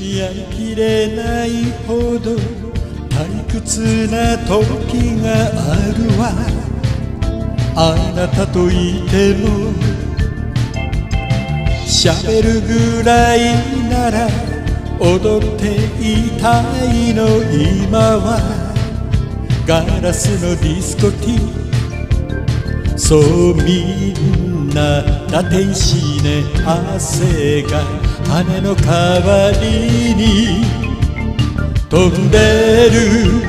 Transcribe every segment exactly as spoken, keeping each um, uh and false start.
やりきれないほど退屈な時があるわ。あなたといても喋るぐらいなら踊っていたいの。今はガラスのディスコティ、そうみんなラテンしね。汗が羽の代わりに飛んでる。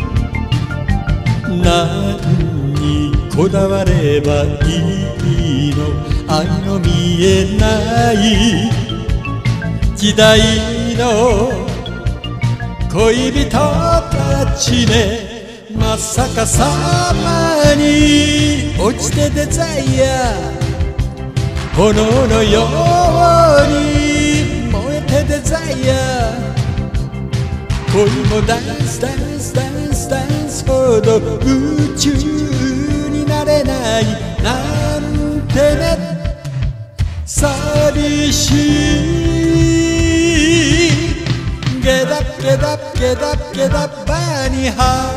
何にこだわればいいの。愛の見えない時代の恋人たちね。まさかさまに落ちてデザイア、炎のように燃えてデザイア。恋もダンスダンスダンスダンスほど宇宙になれないなんてね。寂しいゲダッゲダッゲダッゲダッバーニハ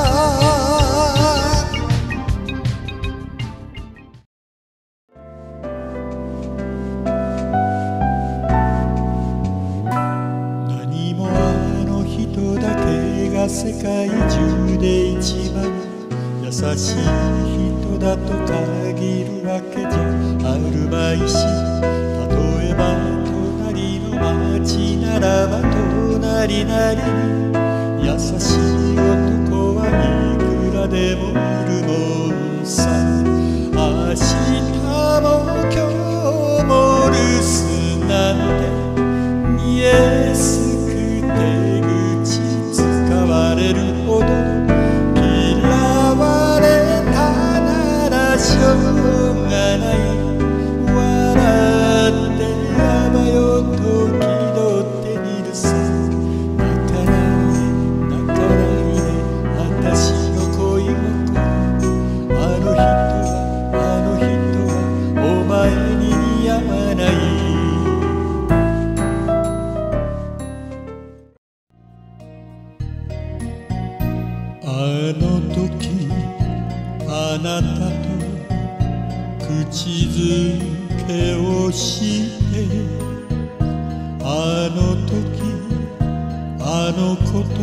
ー。何もあの人だけが世界中で一番優しい人だと限るわけじゃあるまいし、例えば隣の町ならば隣なりに優しい男はいくらでもいるもんさ。明日も今日も留守なんて見えすく手口使われるほど嫌われたならしょうがない。笑ってあばよ時々ってみるさ。泣かないで泣かないで私の恋心。あの人はあの人はお前に似合わない。あの時あなたと口づけをして、あの時あの子と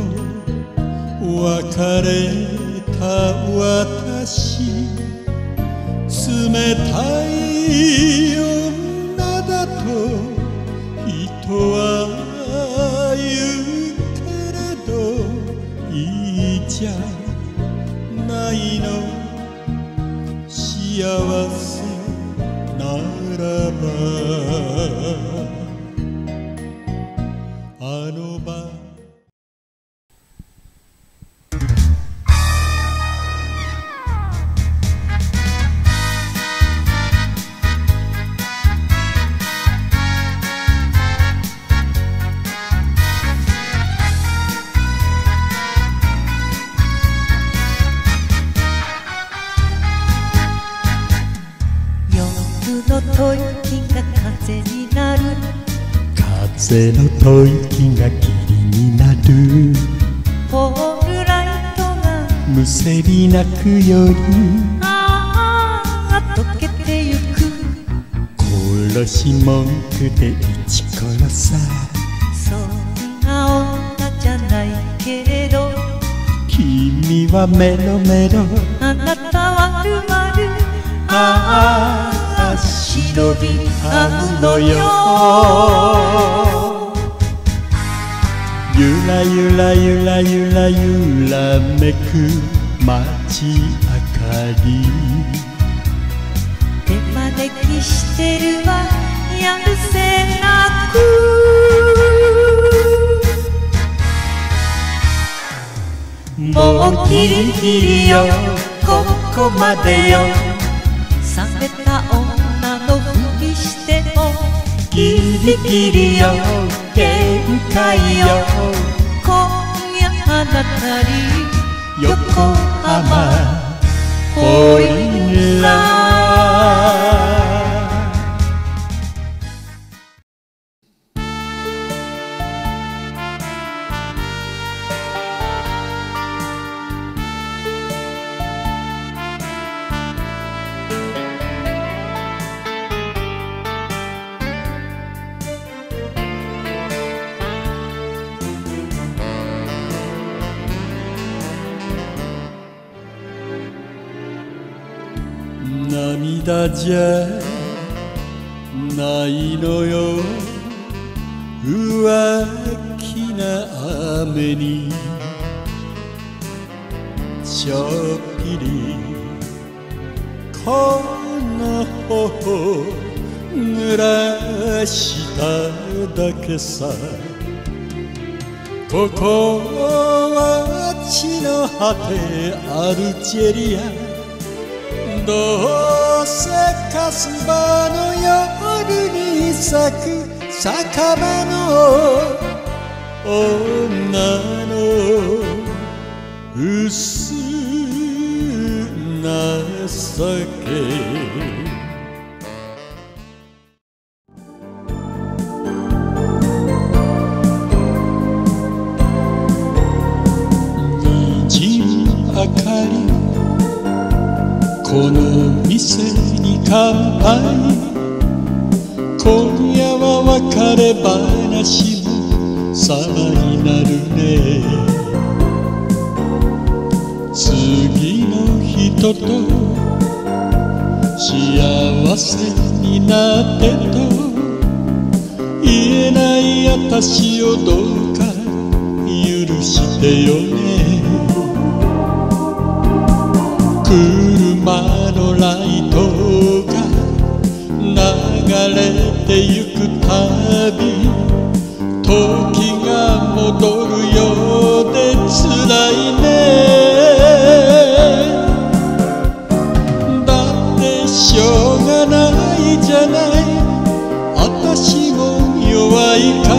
別れた私。冷たい女だと人は言うけれどいいじゃないの。幸せならばあの晩吐息が風になる。 風の吐息が霧になる。 ポールライトがむせび泣く夜。 ああ溶けてゆく。 殺し文句でイチコロさ。 そんな女じゃないけれど君はメロメロ。 あなたはるまる。 ああ忍び合うのよ。ゆらゆらゆらゆらゆらめく街明かり。 手招きしてるわやるせなく。もうギリギリよここまでよ。冷めた女のふりしてもギリギリよ限界よ。 今夜あなたに横浜ホイーラー。 涙じゃないのよ、浮気な雨にちょっぴりこの頬濡らしただけさ。ここは地の果てアルジェリア、どうせカスバの夜に咲く酒場の女の薄情け。明かり、この店に乾杯。今夜は別れ話も様になるね。次の人と幸せになってと言えない私をどうか許してよね。車のライトが流れてゆくたび、時が戻るようで辛いね。だってしょうがないじゃない、私も弱いから。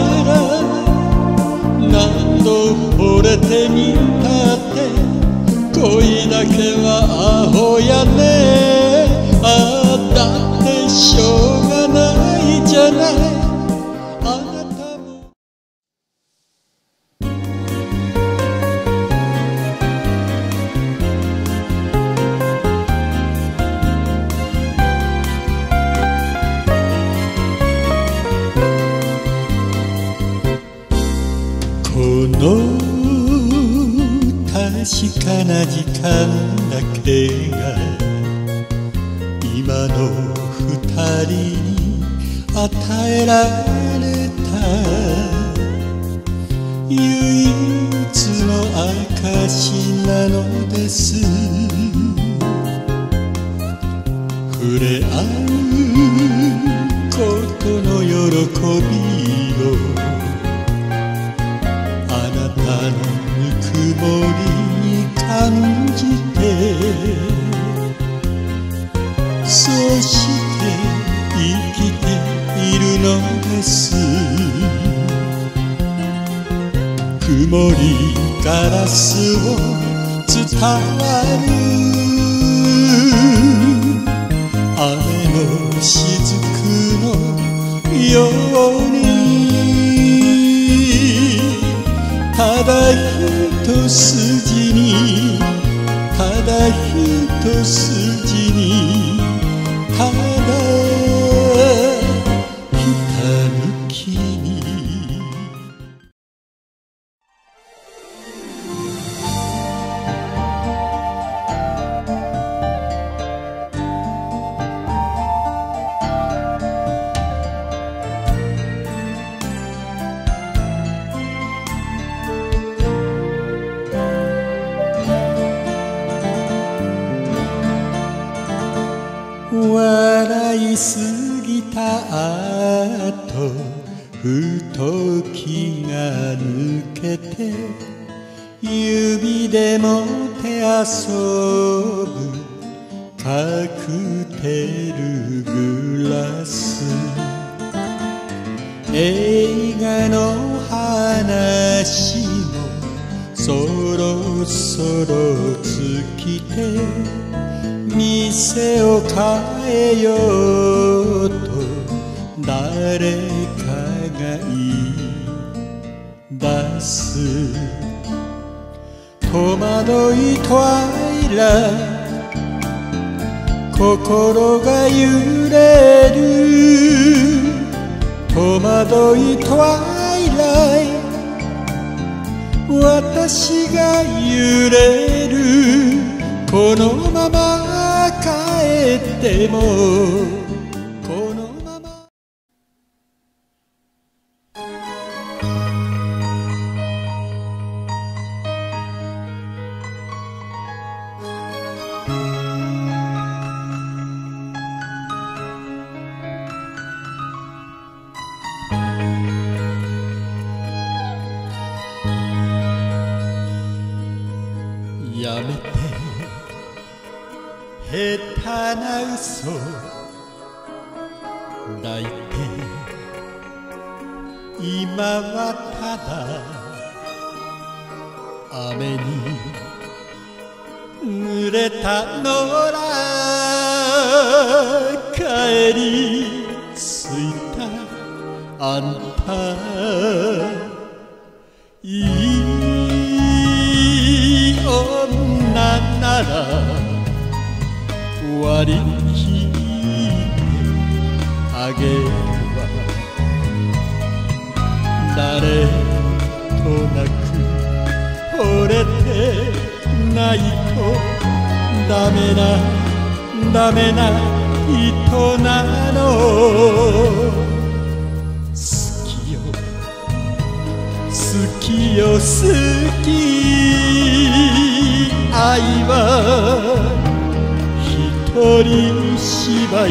何度惚れてみたって恋だけはアホやね。ああだってしょうがないじゃない、あなたも。この確かな時間だけが今の二人に与えられた唯一の証なのです。触れ合うことの喜びをあなたのぬくもりに感じて、そして生きているのです。曇りガラスを伝わる雨の雫のように、ただ一筋にただ一筋にただひたむきに。笑いすぎた後ふと気が抜けて、指でもて遊ぶカクテルグラス。映画の話もそろそろ尽きて、店を変えようと誰かが言い出す。戸惑いトワイライト、心が揺れる。戸惑いトワイライト、私が揺れる。このまま帰ってもこのままやめて下手な嘘抱いて今はただ雨に濡れた野良帰りついたあんたいい女なら割り切ってあげるわ誰となく惚れてないとダメなダメな人なの好きよ好きよ好き愛は一人芝居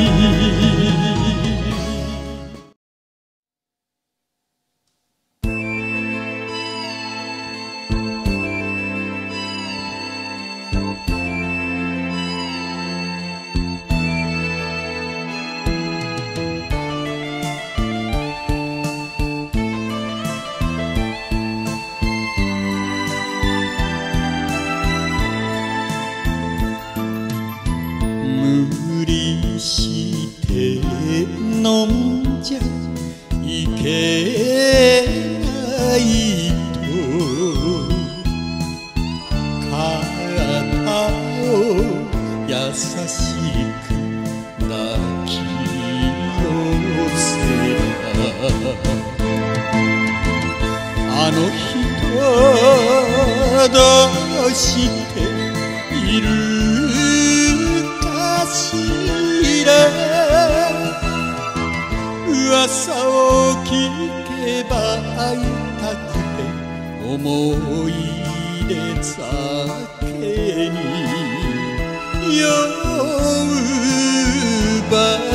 無理して飲んじゃいけないと肩を優しく抱き寄せたあの人どうしている噂を聞けば会いたくて思い出酒に酔うば